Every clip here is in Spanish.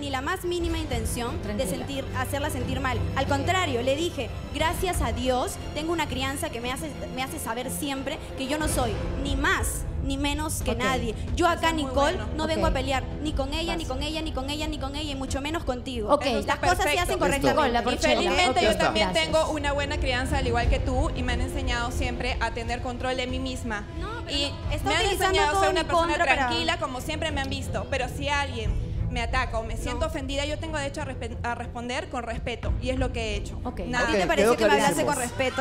ni la más mínima intención de hacerla sentir mal. Al contrario, le dije, gracias a Dios, tengo una crianza que me hace saber siempre que yo no soy ni más ni menos que nadie. Yo acá, Nicole, no vengo a pelear ni con ella, ni con ella, ni con ella, ni con ella, y mucho menos contigo. Las cosas se hacen correctamente. Y felizmente yo también tengo una buena crianza, al igual que tú, y me han enseñado siempre a tener control de mí misma. Y me han enseñado a ser una persona tranquila, como siempre me han visto. Pero si alguien me ataca o me siento ofendida, yo tengo derecho a responder con respeto, y es lo que he hecho. ¿A ti te parece que me hablase con respeto?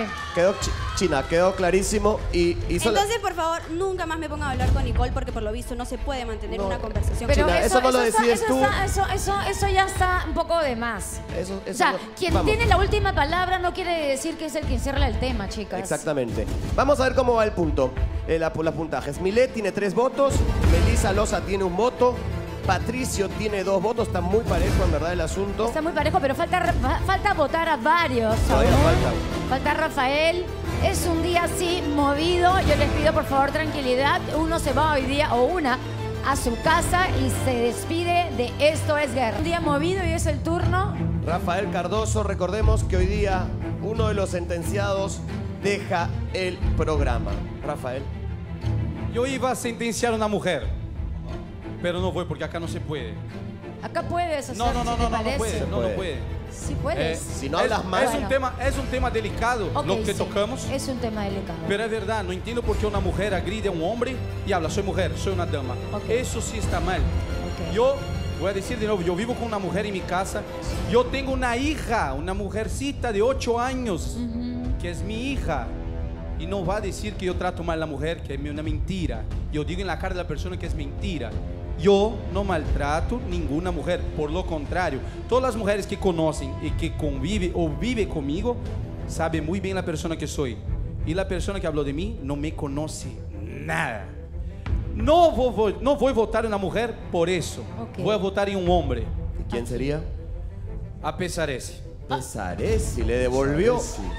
Quedó clarísimo. Entonces, por favor, nunca más me ponga a hablar con Nicole, porque por lo visto no se puede mantener una conversación. Pero China, eso no lo decides tú. Eso ya está un poco de más. O sea, quien tiene la última palabra no quiere decir que es el que cierra el tema, chicas. Exactamente. Vamos a ver cómo va el punto, los puntajes. Milet tiene 3 votos, Melissa Loza tiene 1 voto, Patricio tiene 2 votos. Está muy parejo, en verdad, el asunto. Está muy parejo, pero falta votar a varios. Todavía Falta Rafael. Es un día así, movido. Yo les pido, por favor, tranquilidad. Uno se va hoy día, o una, a su casa y se despide de Esto es Guerra. Un día movido y es el turno. Rafael Cardoso, recordemos que hoy día uno de los sentenciados deja el programa. Rafael. Yo iba a sentenciar a una mujer, pero no voy porque acá no se puede. Acá puedes hacer, no puede. No puede. Sí puedes. Si no hablas mal. Es un tema delicado lo que tocamos. Es un tema delicado. Pero es verdad, no entiendo por qué una mujer agride a un hombre y habla, soy mujer, soy una dama. Eso sí está mal. Yo voy a decir de nuevo, yo vivo con una mujer en mi casa. Yo tengo una hija, una mujercita de 8 años, que es mi hija. Y no va a decir que yo trato mal a la mujer, que es una mentira. Yo digo en la cara de la persona que es mentira. Yo no maltrato ninguna mujer, por lo contrario. Todas las mujeres que conocen y que conviven o viven conmigo saben muy bien la persona que soy. Y la persona que habló de mí no me conoce nada. No voy a votar en una mujer por eso. Voy a votar en un hombre. ¿Y quién sería? A Pesaresi. Pesaresi le devolvió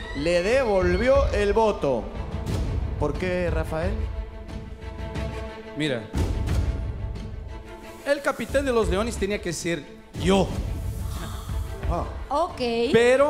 el voto. ¿Por qué, Rafael? Mira, el capitán de los Leones tenía que ser yo. Pero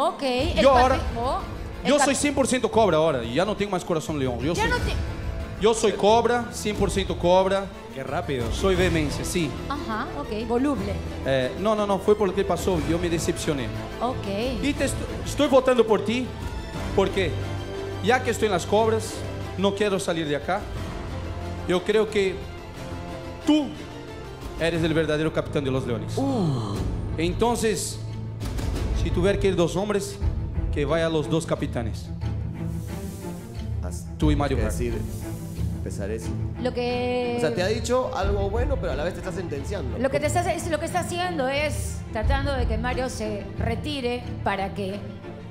yo soy 100% cobra ahora y ya no tengo más corazón león. Yo soy cobra, 100% cobra. Qué rápido. Soy vehemencia, sí. Ajá, voluble. No, fue por lo que pasó, yo me decepcioné. Y estoy votando por ti, porque ya que estoy en las cobras, no quiero salir de acá. Yo creo que tú eres el verdadero capitán de los Leones. Entonces, si tuviera que ir 2 hombres, que vaya los 2 capitanes. Tú y Mario Hart. Pesaresi. O sea, te ha dicho algo bueno, pero a la vez te está sentenciando. Lo que está haciendo es tratando de que Mario se retire para que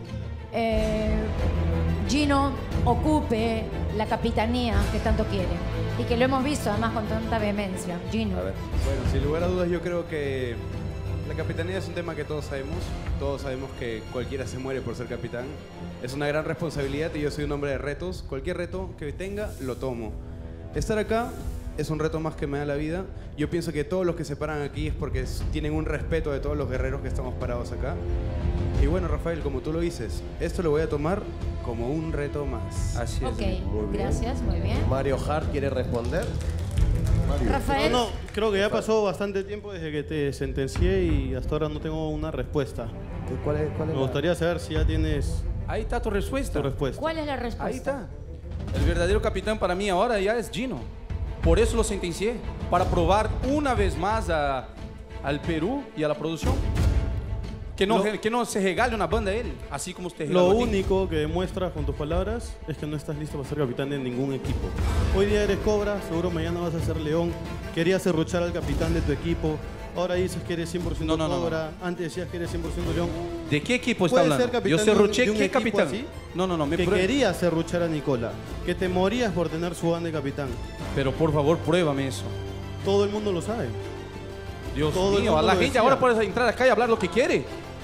Gino ocupe la capitanía que tanto quiere. Y que lo hemos visto además con tanta vehemencia. Gino. A ver. Bueno, sin lugar a dudas, yo creo que la capitanía es un tema que todos sabemos. Todos sabemos que cualquiera se muere por ser capitán. Es una gran responsabilidad y yo soy un hombre de retos. Cualquier reto que tenga, lo tomo. Estar acá es un reto más que me da la vida. Yo pienso que todos los que se paran aquí es porque tienen un respeto de todos los guerreros que estamos parados acá. Y bueno, Rafael, como tú lo dices, esto lo voy a tomar como un reto más. Así es. Gracias, muy bien. Mario Hart quiere responder. Rafael. No, creo que ya pasó bastante tiempo desde que te sentencié y hasta ahora no tengo una respuesta. ¿Cuál es Me gustaría saber si ya tienes... Ahí está tu respuesta. ¿Cuál es la respuesta? Ahí está. El verdadero capitán para mí ahora ya es Gino. Por eso lo sentencié. Para probar una vez más al Perú y a la producción. Que no se regale una banda a él, así como usted. Lo único que demuestras con tus palabras es que no estás listo para ser capitán de ningún equipo. Hoy día eres Cobra, seguro mañana vas a ser León. Querías serruchar al capitán de tu equipo. Ahora dices que eres 100% Cobra. Antes decías que eres 100% León. ¿De qué equipo está hablando? Yo serruché, ¿qué capitán? Que querías serruchar a Nicola. Que te morías por tener su banda de capitán. Pero por favor, pruébame eso. Todo el mundo lo sabe. Dios mío, a la gente ahora puede entrar acá y hablar lo que quiere.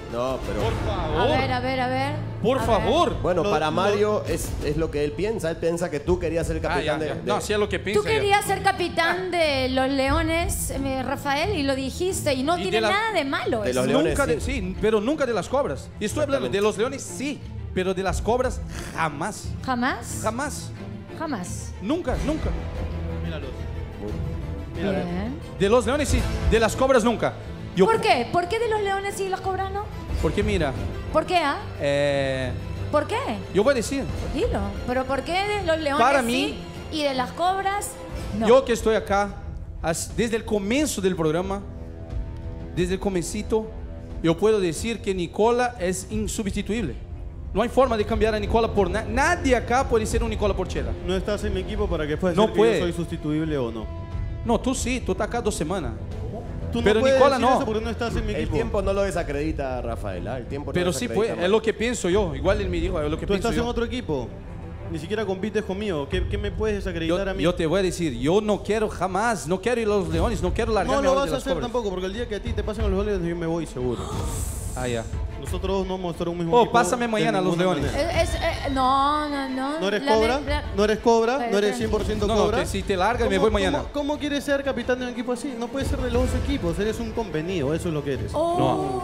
No, pero... Por favor. A ver. Por favor. Bueno, para Mario es lo que él piensa. Él piensa que tú querías ser capitán de... No, sí es lo que piensa. Tú querías ser capitán de los Leones, Rafael, y lo dijiste. Y no tiene nada de malo. De eso. los Leones, nunca sí, pero nunca de las cobras. Y estoy hablando de los Leones, sí. Pero de las cobras, jamás. ¿Jamás? Jamás. Jamás. Nunca. Míralos. Bien. De los Leones, sí. De las cobras, nunca. ¿Por qué? ¿Por qué de los Leones sí y los cobras no? Porque mira... ¿Por qué, ¿Por qué? Yo voy a decir... Dilo. ¿Pero por qué de los Leones Para sí mí, y de las cobras no? Yo que estoy acá, desde el comienzo del programa, desde el comecito, yo puedo decir que Nicola es insubstituible. No hay forma de cambiar a Nicola por nada. Nadie acá puede ser un Nicola Porchela. No estás en mi equipo para que puedas No decir que puede. yo soy sustituible o no. No, tú sí, tú estás acá 2 semanas. Tú Pero no puedes Nicola decir no. eso porque no estás en mi El equipo. tiempo no lo desacredita, Rafael. El tiempo no Pero lo sí desacredita, puede, es lo que pienso yo. Igual él me dijo, es lo que Tú pienso estás en yo. otro equipo. Ni siquiera compites conmigo. ¿Qué me puedes desacreditar a mí? Yo te voy a decir, yo no quiero jamás, no quiero ir a los Leones, no quiero largarme No lo ahora vas de a las hacer cobras. tampoco, porque el día que a ti te pasen los goles yo me voy seguro. Ah, ya. Nosotros no vamos a estar un mismo Oh, equipo. pásame de mañana a los ninguna Leones. manera. No. ¿No eres La cobra? de- la- ¿No eres cobra? Pero ¿No eres tranquilo. 100% No, cobra? que si te largas me voy mañana. ¿Cómo quieres ser capitán de un equipo así? No puedes ser de los 2 equipos. Eres un convenido. Eso es lo que eres. Oh.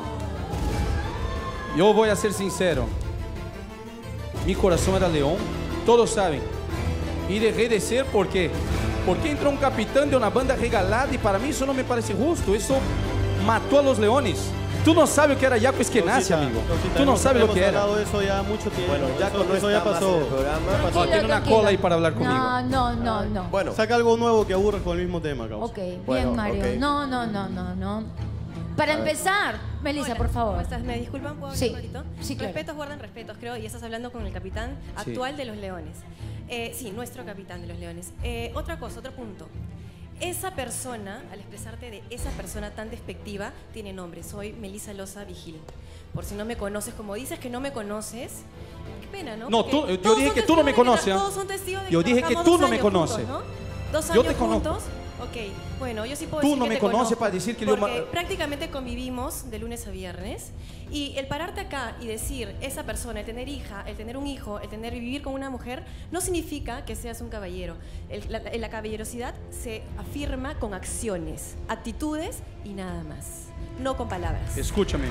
Yo voy a ser sincero. Mi corazón era León, todos saben. Y dejé de ser porque entró un capitán de una banda regalada y para mí eso no me parece justo. Eso mató a los Leones. Tú no sabes lo que era Yaco Eskenazi, amigo. Tú no sabes lo que Hemos era. hablado de eso ya mucho tiempo. Bueno, Yaco no eso está ya más pasó. en el programa. Oh, tiene una Tranquilo. cola ahí para hablar conmigo. No. Bueno, Saca algo nuevo que aburra con el mismo tema, causa. Ok, Bueno, bien, Mario. ok. No. Para empezar, Melissa, Hola, por favor. ¿Cómo estás? ¿Me disculpan? ¿Puedo hablar Sí, un poquito? sí, claro. Respetos guardan respetos, creo, y estás hablando con el capitán actual de los Leones. Sí, nuestro capitán de los Leones. Otra cosa, otro punto. Esa persona, al expresarte de esa persona tan despectiva, tiene nombre. Soy Melissa Loza Vigil. Por si no me conoces, como dices que no me conoces, qué pena, ¿no? No, Porque yo todos dije son que tú no me testigos de conoces. todos son testigos de Yo dije que trabajamos tú 2 no me años juntos, conoces. ¿no? 2 Yo años te conozco. juntos. Ok, bueno, yo sí puedo Tú decir no que me te conoces conozco, para decir que yo porque prácticamente convivimos de lunes a viernes y el pararte acá y decir esa persona, el tener hija, el tener un hijo, el tener vivir con una mujer, no significa que seas un caballero. La caballerosidad se afirma con acciones, actitudes y nada más, no con palabras. Escúchame.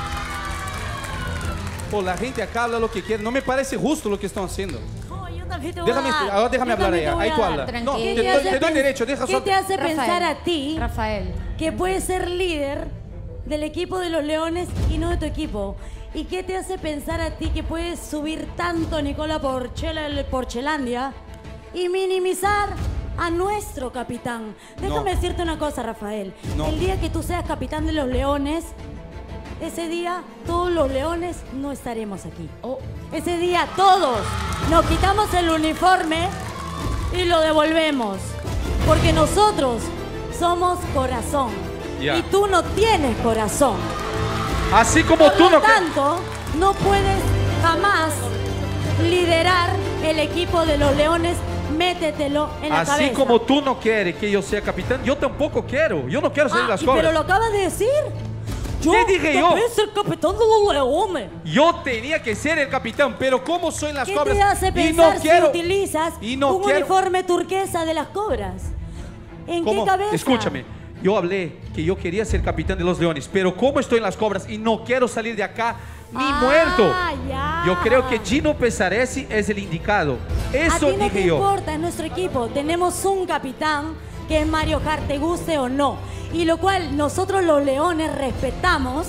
La gente acá habla lo que quiere. No me parece justo lo que están haciendo. Yo también te voy Déjame, a dar. ahora déjame Yo hablar también ahí. te voy Ahí a tú dar. hablas. Tranquilo. No, ¿Qué te doy derecho. Deja ¿Qué te hace Rafael. pensar a ti Rafael. que puedes ser líder del equipo de los Leones y no de tu equipo? ¿Y qué te hace pensar a ti que puedes subir tanto a Nicola Porchelandia y minimizar a nuestro capitán? Déjame decirte una cosa, Rafael. No. El día que tú seas capitán de los Leones, ese día todos los Leones no estaremos aquí. Ese día todos nos quitamos el uniforme y lo devolvemos. Porque nosotros somos corazón. Ya. Y tú no tienes corazón. Así como Por tú lo no... tanto, no puedes jamás liderar el equipo de los Leones. Métetelo en la Así cabeza. como tú no quieres que yo sea capitán, yo tampoco quiero. Yo no quiero salir las cobras. Pero lo acabas de decir. Yo ¿Qué dije yo? también soy capitán de los Leones. Yo tenía que ser el capitán, pero como soy en las ¿Qué cobras te hace y pensar no quiero... si utilizas y no un quiero- uniforme turquesa de las cobras? ¿En ¿Cómo? qué cabeza? Escúchame, yo hablé que yo quería ser capitán de los Leones, pero como estoy en las cobras y no quiero salir de acá ni muerto, Ya. yo creo que Gino Pesaresi es el indicado. A Eso ti no te dije yo. importa, es nuestro equipo. Tenemos un capitán que es Mario Hart, te guste o no. Y lo cual nosotros los Leones respetamos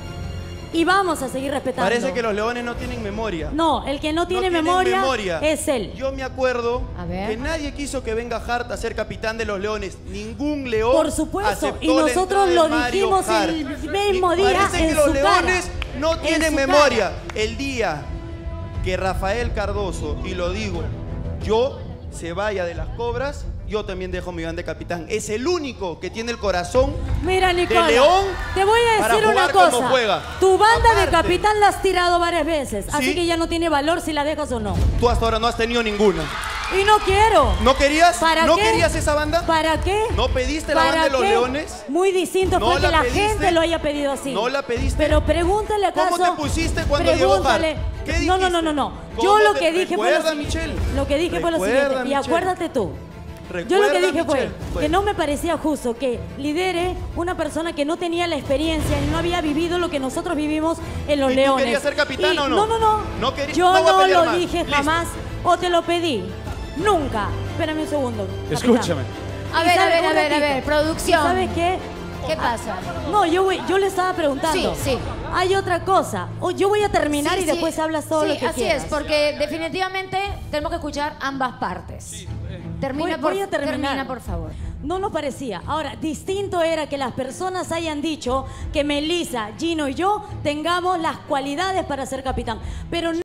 y vamos a seguir respetando. Parece que los Leones no tienen memoria. No, el que no tiene tienen memoria es él. Yo me acuerdo A ver. que nadie quiso que venga Hart a ser capitán de los Leones. Ningún león Por supuesto, aceptó y la nosotros entrada de lo Mario dijimos Hart. el mismo día Parece que en los su cara. Leones no En tienen su memoria. El día que Rafael Cardoso, y lo digo, yo se vaya de las cobras, yo también dejo mi banda de capitán. Es el único que tiene el corazón Mira, Nicola, de León te voy a para decir una jugar como cosa. juega. Tu banda de Aparte, capitán la has tirado varias veces, así Sí. que ya no tiene valor si la dejas o no. tú hasta ahora no has tenido ninguna. Y no quiero. ¿No querías? ¿Para ¿No qué? querías esa banda? ¿Para qué? ¿No pediste la banda de los Leones? Muy distinto ¿No fue que la la pediste? gente lo haya pedido así. ¿No la pediste? Pero pregúntale acaso. ¿Cómo te pusiste cuando llegó Hart? Pregúntale. ¿Qué dijiste? No. Yo ¿Cómo lo te- que dije fue lo recuerda, siguiente. Michelle? Lo que dije fue lo Recuerda, siguiente. Y Michelle. acuérdate tú. Yo lo que Recuerda, dije fue Michelle, que no me parecía justo que lidere una persona que no tenía la experiencia y no había vivido lo que nosotros vivimos en los ¿Y tú Leones. querías ser capitán Y- o no? No. No quería- Yo no voy a no pelear lo más. dije Listo. jamás o te lo pedí. Nunca. Espérame un segundo. capitán. Escúchame. A Y ver, sabe- a un ver, ratito. producción. ¿Y sabes qué? ¿Qué pasa? No, yo le estaba preguntando. Sí. Hay otra cosa. Yo voy a terminar Sí, y después hablas todo sí, lo que así quieras. es, porque definitivamente tenemos que escuchar ambas partes. Termina, Voy a terminar. termina, por favor. No nos parecía. Ahora, distinto era que las personas hayan dicho que Melissa, Gino y yo tengamos las cualidades para ser capitán. Pero no